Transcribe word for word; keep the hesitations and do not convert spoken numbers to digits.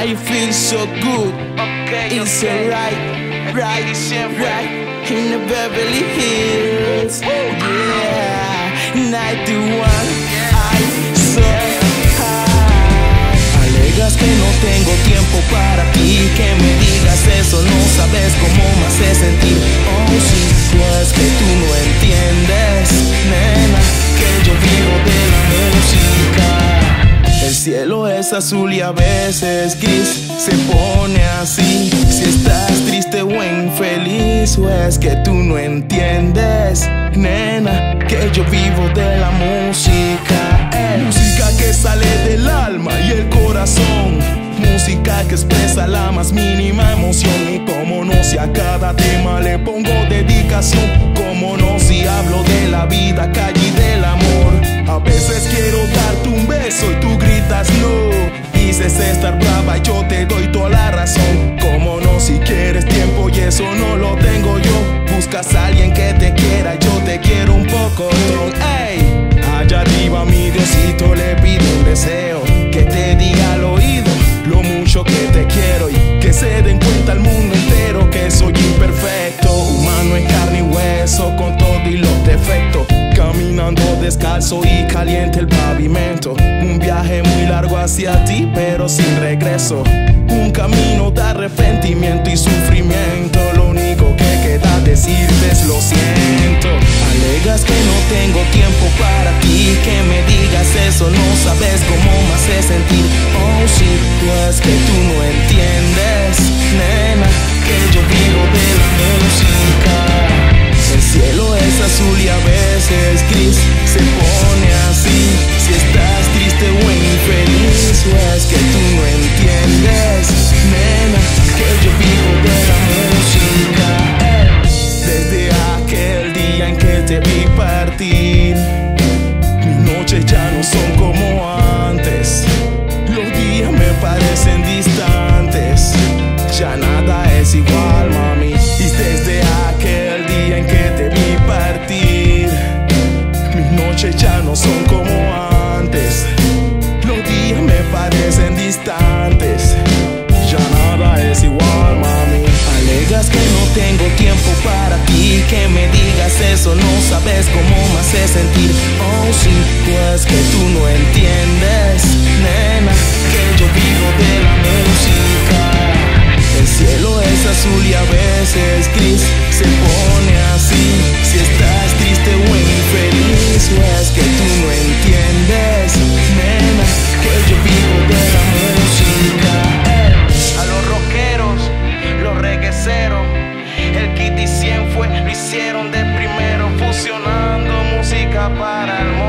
I feel so good. Okay, It's okay. alright, right, right. In the Beverly Hills, yeah. ninety-one, I so high. Alegas que no tengo tiempo para ti, que me digas eso, no sabes cómo me hace sentir. Oh sí, pues que tú no entiendes, nena, que yo vivo de la música. El cielo es azul y a veces gris, se pone así. Si estás triste o infeliz, o es que tú no entiendes, nena, que yo vivo de la música. eh. Música que sale del alma y el corazón, música que expresa la más mínima emoción. Y como no, si a cada tema le pongo dedicación, como no, si hablo de la vida, calle y del amor. A veces quiero darte un beso y tú gritas no. Dices estar brava y yo te doy toda la razón. Como no, si quieres tiempo y eso no lo tengo yo. Buscas a alguien que te quiera, yo te quiero un poco. Ey, allá arriba mi Diosito le pido un deseo, que te diga al oído lo mucho que te quiero, y que se den cuenta al mundo entero que soy imperfecto, humano en carne y hueso, con todo y los defectos. Caminando descalzo y caliente el pavimento. Un viaje muy largo hacia ti, pero sin regreso. Un camino de arrepentimiento y sufrimiento. Lo único que queda decirte es lo siento. Alegas que no tengo tiempo para ti, que me digas eso, no sabes cómo me hace sentir. Oh sí, pues que tú no entiendes, nena, que yo vivo de la música. El cielo es azul y a veces gris, se pone así. Si estás triste o infeliz, o es que tú no entiendes, nena, que yo vivo de la música. Desde aquel día en que te vi partir, mis noches ya no son como antes. Los días me parecen distantes, ya nada es igual, mami. Y desde aquel día en que te vi partir, mis noches ya no son como antes. Los días me parecen distantes, ya nada es igual, mami. Alegas que no tengo tiempo para ti, que me digas eso, no sabes cómo me hace sentir. Oh sí, pues que tú no entiendes, nena, que yo vivo de la música. El cielo es azul y a veces gris, se pone así. Si estás triste o infeliz, o es que tú no entiendes, nena, que yo vivo de la música. A los rockeros, los regueceros, el Kitty cien fue, lo hicieron de primero, fusionando música para el mundo.